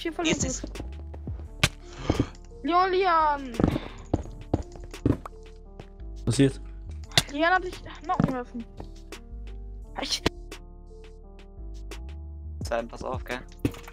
4 voll Ist gut. es? Julian! Passiert. Julian hat dich knocken lassen. Ich... Sein, pass auf, gell?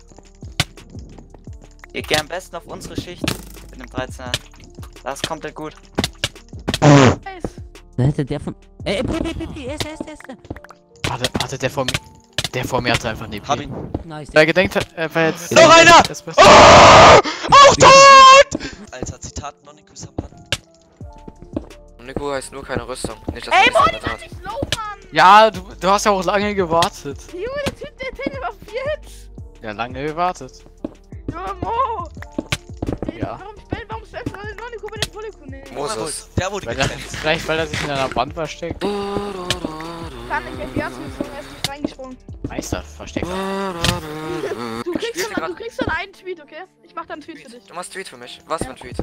Ihr geht am besten auf unsere Schicht mit dem 13er. Das kommt ja gut. weiß. Da hätte der von. Ey, er ist. Warte, der vor mir hatte einfach eine Hab ihn. Nice. Wer gedenkt, war jetzt. Noch einer! Das Beste. Auch tot! Alter, Zitat Nonikus am Mann. Nico heißt nur keine Rüstung. Nicht, dass Ey, man Moni, das mach hat. dich low, Mann! Ja, du hast ja auch lange gewartet. Junge, der Typ, der Tank war 4 Hits! Ja, lange gewartet. Junge, Mo! Ja. Warum stellst du Nonico bei den Polyko nicht? Moses. Der wurde Weil er, getrennt. vielleicht weil er sich in einer Wand versteckt. Kann nicht, FBI ist gezogen, er ist nicht reingesprungen. Meister versteckt. Du kriegst dann einen Tweet, okay? Ich mach dann einen Tweet für dich. Du machst Tweet für mich. Was für ein Tweet?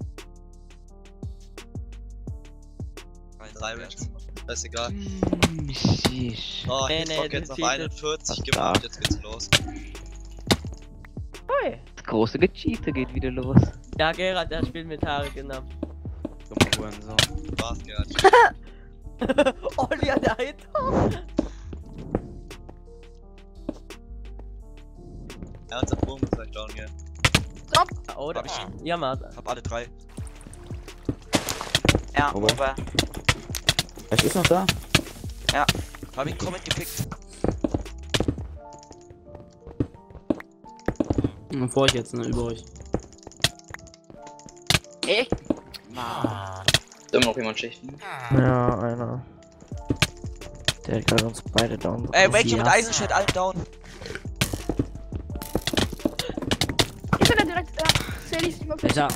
Ein 3 Reds. Das ist egal. Sheesh. Oh, Nee, Hitbox nee, jetzt auf das 41 geht- gemacht, jetzt geht's los. Ui. Das große Gecheate geht wieder los. Ja, Gerard, der spielt mit Haare, genau. Dummer Hurensohn. Spaß gehört. Olli an der Hinter. Ja, unser Bogen muss gleich down gehen. Oder? Hab ich. Ja, Mann. Hab alle 3. Ja, Ober. Ober. Es ist noch da. Hab ihn Comment gepickt. Vor euch jetzt, ne? Über euch. Ich? Immer noch jemand Schichten? Ja, einer. Der hat uns beide down. Ey, Rachel mit Eisenschwert, alle down. Ich bin da direkt, ja. Sally ist nicht mehr Alter.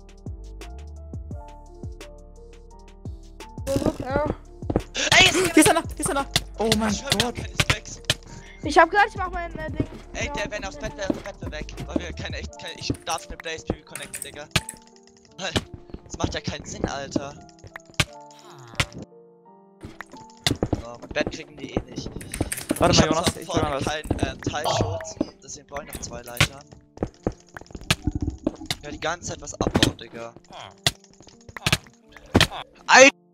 Ja. Ey, Hier ist er noch. Oh mein Gott. keine Stacks. Ich hab gesagt, ich mach mein Ding. Ey, Ja. der, wenn aufs Bett wäre, wir weg. Weil wir ich darf mit Blaze PV connecten, Digga. Das macht ja keinen Sinn, Alter. So, mein Bett kriegen die eh nicht. Warte Ich mal, hab Jonas, zwar ich will mal vorne was. keinen Teilschutz, deswegen brauche ich noch 2 Leitern. Ich werde die ganze Zeit was abbauen, Digga. Alter!